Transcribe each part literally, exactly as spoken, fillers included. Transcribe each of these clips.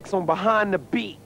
X on Behind the Beat.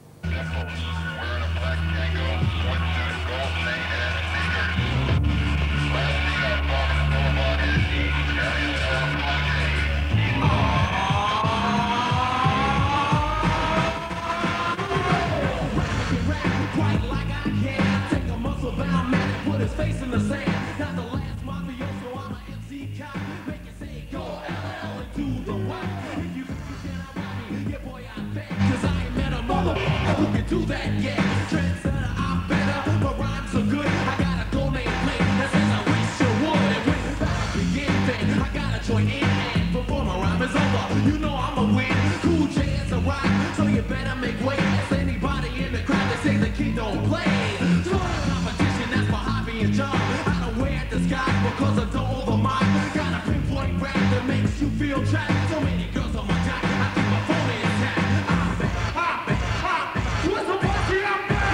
Face in the sand, not the last mafioso, I'm a M C cop. Make it say go L L and do the what? If you cannot rob me, yeah boy I bet. Cause I ain't met a motherfucker who can do that yet. Trendsetter, I'm better, my rhymes are good. I got a gourmet plate that says I wish you would. And when the battle begins, then I gotta join in. And before my rhyme is over, you know I'm a win. Cool J is a rhyme, so you better make way. Ask anybody in the crowd that say the kid don't play. So competition, that's my hobby and job. Because I don't overmind. Got a pinpoint rap that makes you feel trapped. So many girls on my jack, I keep my phone intact. I'm back, I'm back, I'm back. What's the party? I'm back.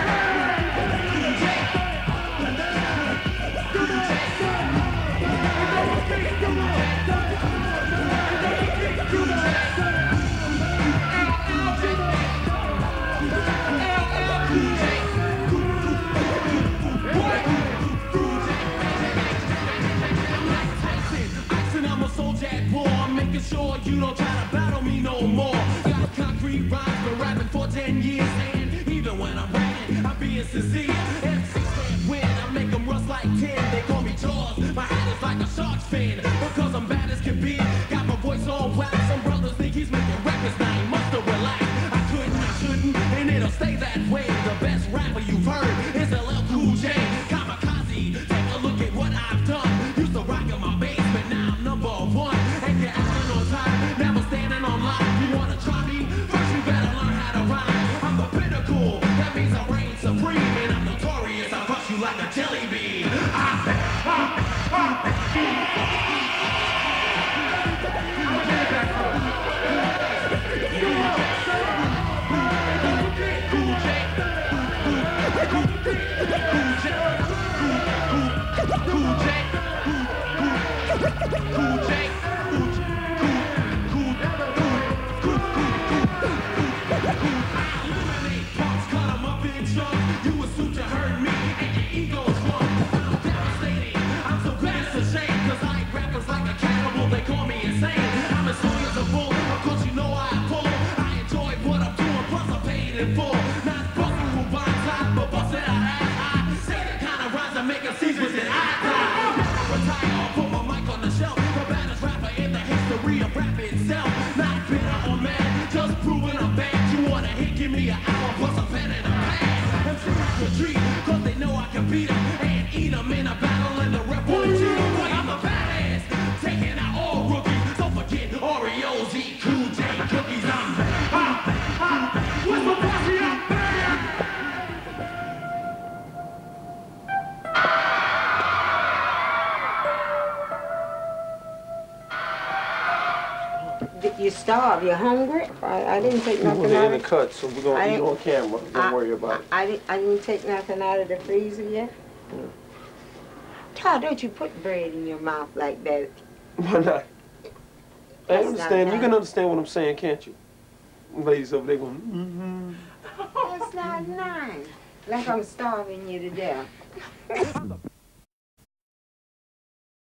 Making sure you don't try to battle me no more. Got concrete rhymes, been rapping for ten years. And even when I'm rapping, I'm being sincere. M Cs can't win, I make them rust like tin. They call me Jaws, my hat is like a shark's fin. Because I'm bad as can be, got my voice on wax. Some brothers think he's making records, now he must have relaxed. I couldn't, I shouldn't, and it'll stay that way. The best rapper you've heard is L L Cool J. Kamikaze, take a look at what I've done. Used to rock in my basement, now I'm number one. Never standing on line. You wanna try me? First you better learn how to rhyme. I'm the pinnacle, that means I reign supreme. And I'm notorious, I crush you like a jelly bean. I'm back, I'm back, I'm back. Give me an hour plus a pen and a pad. And treat retreat, cause they know I can beat them and eat them in a battle in the rep will cheat them. Boy, I'm a badass, taking out all rookies. Don't forget Oreos, eat Cool J cookies. I'm back, I'm back, I'm back. What's the posse? I'm back. You starve, you're hungry? I, I didn't take nothing We're out in the of cut, so we're going to eat on camera. Don't I, worry about it. I, I, didn't, I didn't take nothing out of the freezer yet? Mm. Todd, don't you put bread in your mouth like that. Why not? I That's understand. not You nice. can understand what I'm saying, can't you? Ladies over there going, mm-hmm. That's not nice. Like I'm starving you to death.